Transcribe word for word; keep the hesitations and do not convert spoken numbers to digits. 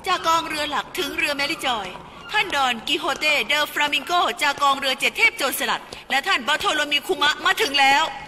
จากกองเรือหลักถึงเรือแมริจอยท่านดอนกิโฮเต้เดอฟลามิงโกจากกองเรือเจ็ดเทพโจรสลัดและท่านบาโทโลมีคุมะมาถึงแล้ว